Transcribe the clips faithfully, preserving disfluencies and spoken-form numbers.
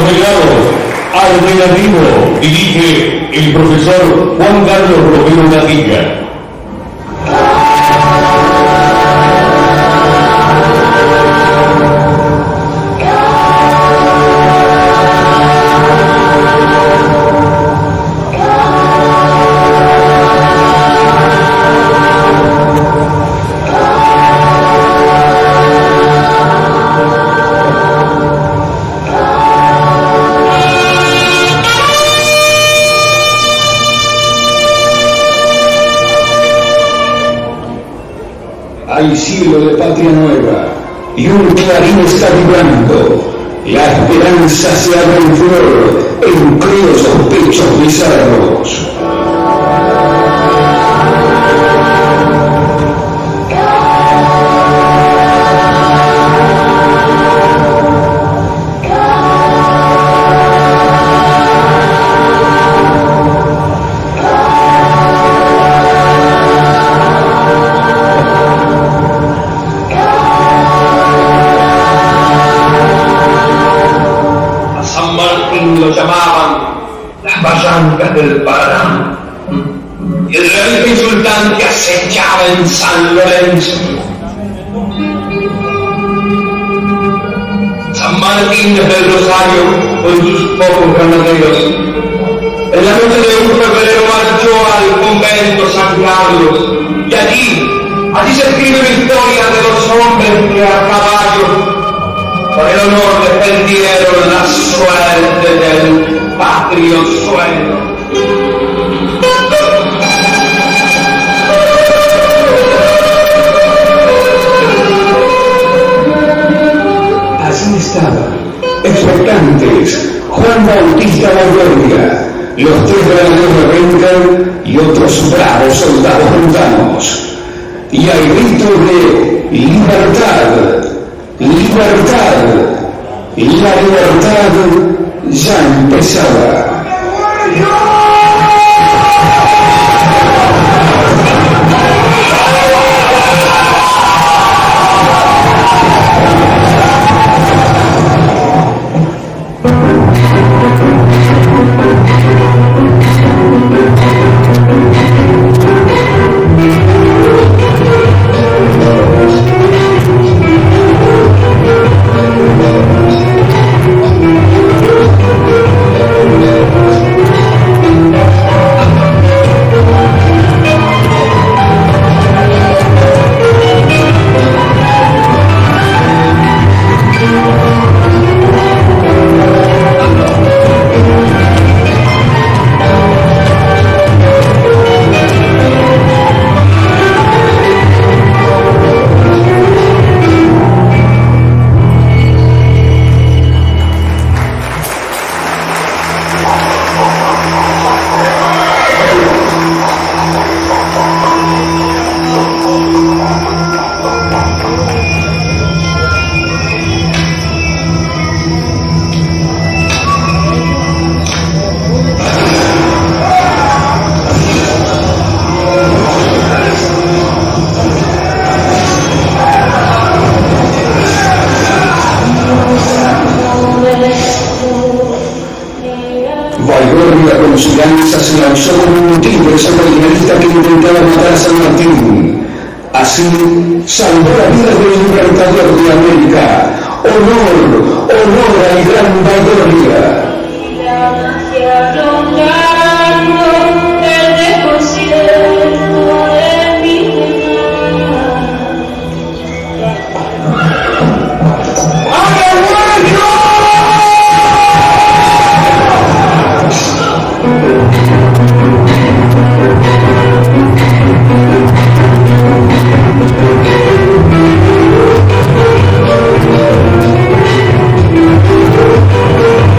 delegados, alternativo, dirige el profesor Juan Carlos Romero Gatilla. Hay cielo de patria nueva y un clarín está vibrando. La esperanza se abre en flor en criollos pechos bizarros. Lo llamaban las barrancas del Paraná, y el rey insultante acechaba en San Lorenzo. San Martín desde el Rosario con sus pocos granaderos, en la noche de un febrero marchó al convento San Carlos, y allí, allí se escribe la historia de los hombres que a caballo por el honor defendieron la suerte del patrio suelo. Así estaban, expectantes, Juan Bautista Valguardia, los tres granaderos de Renca y otros bravos soldados montanos. Y al grito de libertad, libertad, y la libertad ya empezaba. Valguardia con su lanza se lanzó como un tigre sobre el realista que intentaba matar a San Martín. Así salvó la vida del libertador de América. Honor, honor al gran Valguardia. Thank you.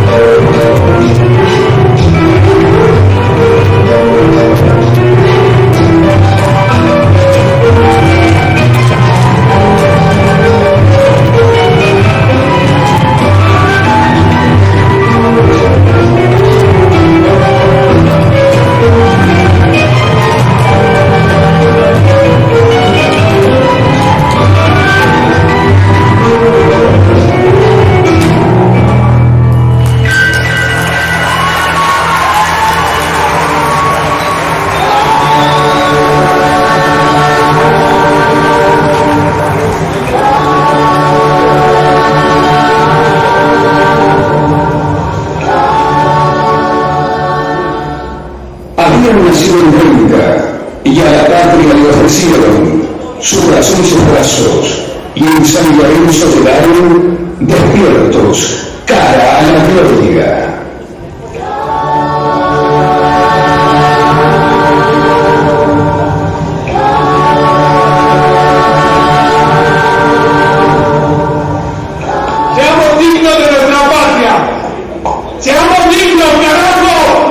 nacido en Cuenca y a la patria le ofrecieron su corazón y sus brazos, y en San Lorenzo quedaron despiertos, cara a la gloria. Seamos dignos de nuestra patria. Seamos dignos, carajo.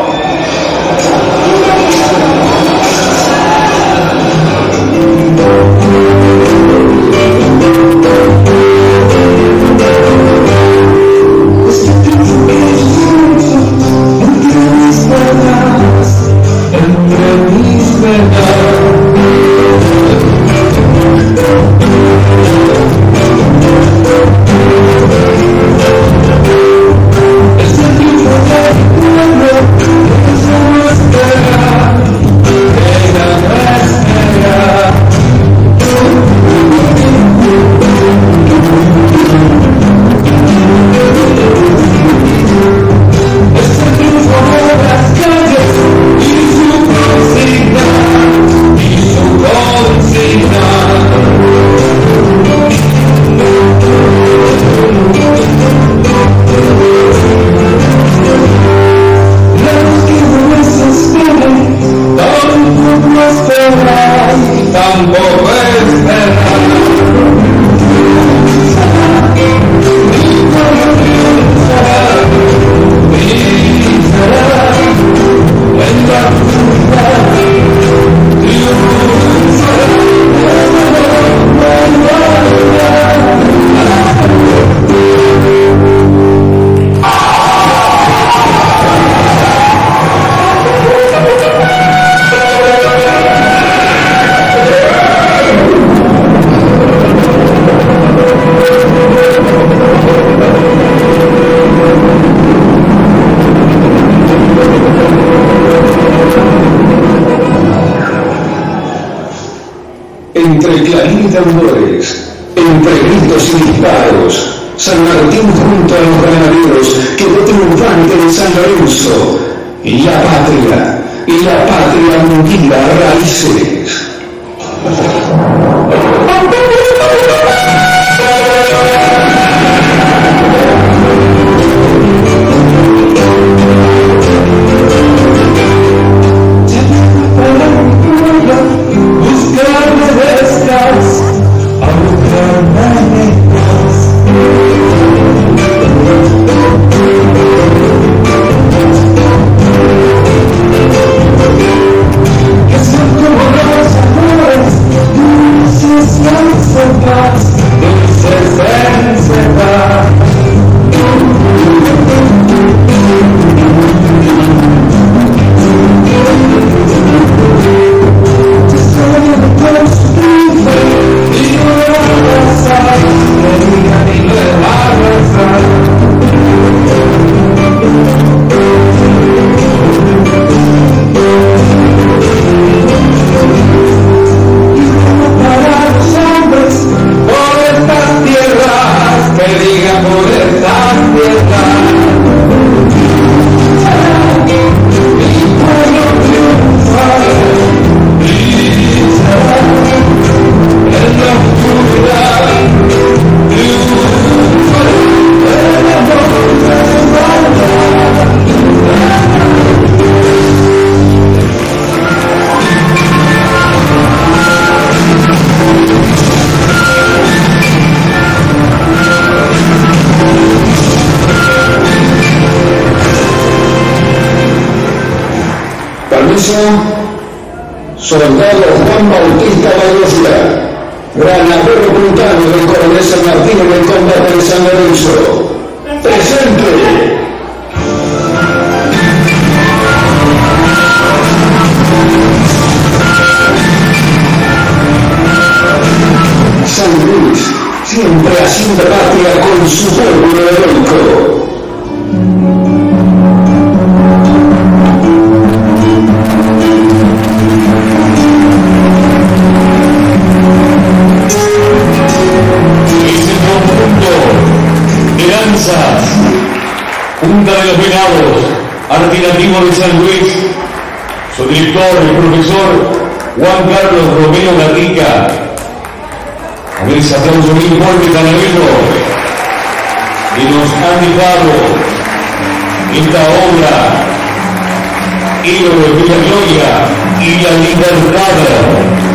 Entre clarín y tambores, entre gritos y disparos, San Martín junto a los granaderos quedó triunfante en San Lorenzo, y la patria, y la patria hundida a raíces. Soldado Juan Bautista Bayosia, granadero puntano del coronel San Martín en el combate de San Lorenzo. ¡Presente! San Luis, siempre haciendo patria con su pueblo heroico. Junta de los Venados, Artilativo de San Luis, su director, el profesor Juan Carlos Romero Garriga. A ver ese aplauso muy fuerte, Canavero, que nos han dejado esta obra, ídolo de la gloria y la libertad.